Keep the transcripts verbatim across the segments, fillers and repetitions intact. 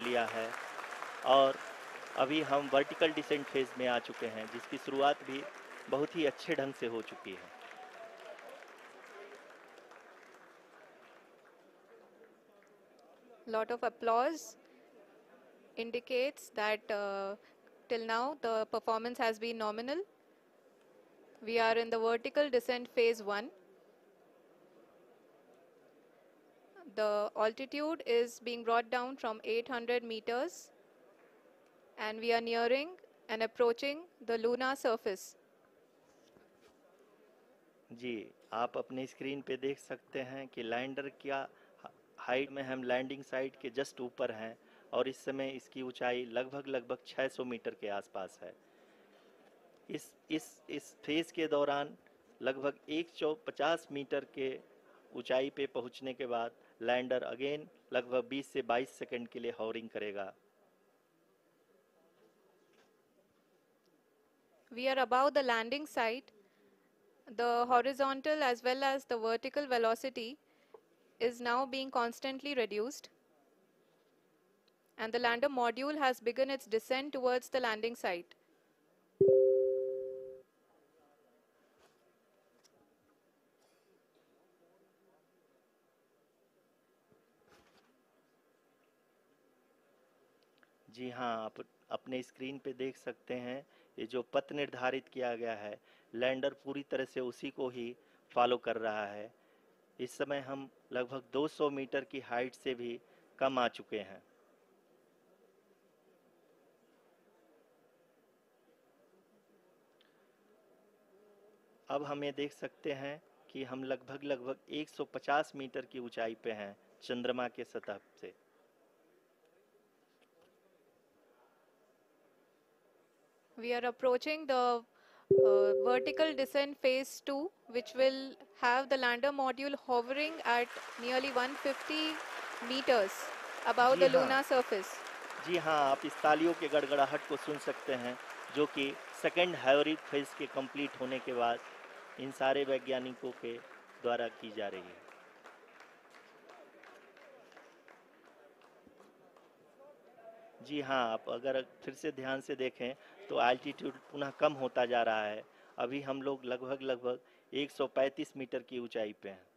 लिया है और अभी हम वर्टिकल डिसेंट फेज में आ चुके हैं, जिसकी शुरुआत भी बहुत ही अच्छे ढंग से हो चुकी है। Lot of applause indicates that uh, till now the performance has been nominal. We are in the vertical descent phase one. The altitude is being brought down from eight hundred meters and we are nearing and approaching the lunar surface. जी, आप अपने screen पे देख सकते हैं कि lander क्या height में हम लैंडिंग साइट के जस्ट ऊपर हैं और इस समय इसकी ऊंचाई लगभग लगभग छह सौ मीटर के आसपास है। इस इस इस फेज के दौरान लगभग एक सौ पचास मीटर के ऊंचाई पे पहुंचने के बाद लैंडर अगेन लगभग बीस से बाईस सेकंड के लिए हॉवरिंग करेगा। We are above the landing site. The horizontal as well as the vertical velocity is now being constantly reduced. And the lander module has begun its descent towards the landing site. जी हाँ, आप अपने screen पे देख सकते हैं ये जो पथ निर्धारित किया गया है, लैंडर पूरी तरह से उसी को ही फॉलो कर रहा है। इस समय हम लगभग दो सौ मीटर की हाइट से भी कम आ चुके हैं। अब हम ये देख सकते हैं कि हम लगभग लगभग एक सौ पचास मीटर की ऊंचाई पे हैं चंद्रमा के सतह से। We are approaching the uh, vertical descent phase two, which will have the lander module hovering at nearly one hundred fifty meters above ji the हाँ, lunar surface. जी हाँ, आप इस तालियों के गड़गड़ाहट को सुन सकते हैं, जो कि सेकंड हाइवरिक फेज के कंप्लीट होने के बाद इन सारे वैज्ञानिकों के द्वारा की जा रही है। जी हाँ, आप अगर फिर से ध्यान से देखें तो एल्टीट्यूड पुनः कम होता जा रहा है। अभी हम लोग लगभग लगभग एक सौ पैंतीस मीटर की ऊंचाई पे हैं।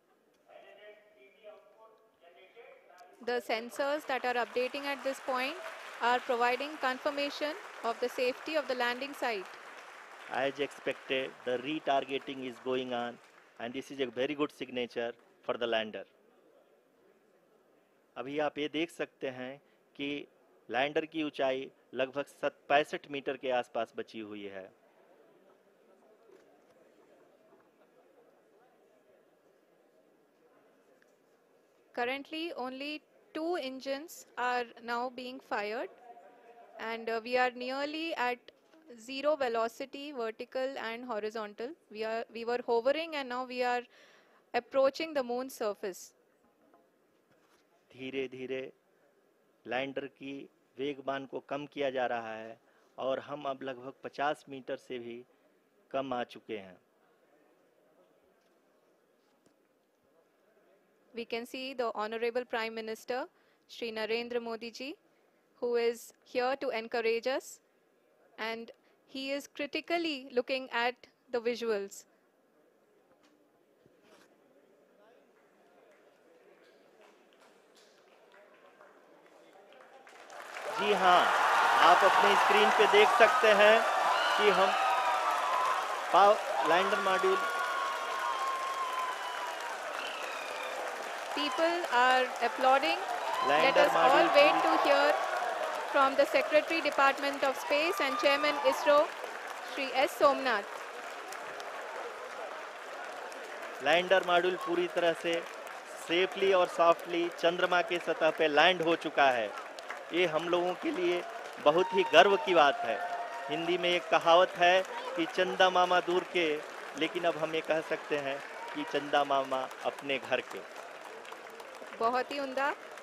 The sensors that are updating at this point are providing confirmation of the safety of the landing site. As expected, the retargeting is going on and this is a very good signature for the lander. अभी आप ये देख सकते हैं कि lander की ऊंचाई लगभग पैंसठ मीटर के आसपास बची हुई है। Currently, only two engines are now being fired, and uh, we are nearly at zero velocity, vertical and horizontal. We are we were hovering, and now we are approaching the moon's surface. धीरे धीरे lander की वेगमान को कम किया जा रहा है और हम अब लगभग पचास मीटर से भी कम आ चुके हैं। We can see the Honorable Prime Minister, Shri Narendra Modi ji, who is here to encourage us, and he is critically looking at the visuals. जी हाँ, आप अपने स्क्रीन पे देख सकते हैं कि हम lander module People are applauding. Let lander us all module wait to hear from the Secretary Department of Space and Chairman ISRO, Shri S. Somnath. Lander module पूरी तरह से सेफली और सॉफ्टली चंद्रमा के सतह पे लैंड हो चुका है। ये हम लोगों के लिए बहुत ही गर्व की बात है। हिंदी में एक कहावत है कि चंदा मामा दूर के, लेकिन अब हम ये कह सकते हैं कि चंदा मामा अपने घर के। बहुत ही उम्दा।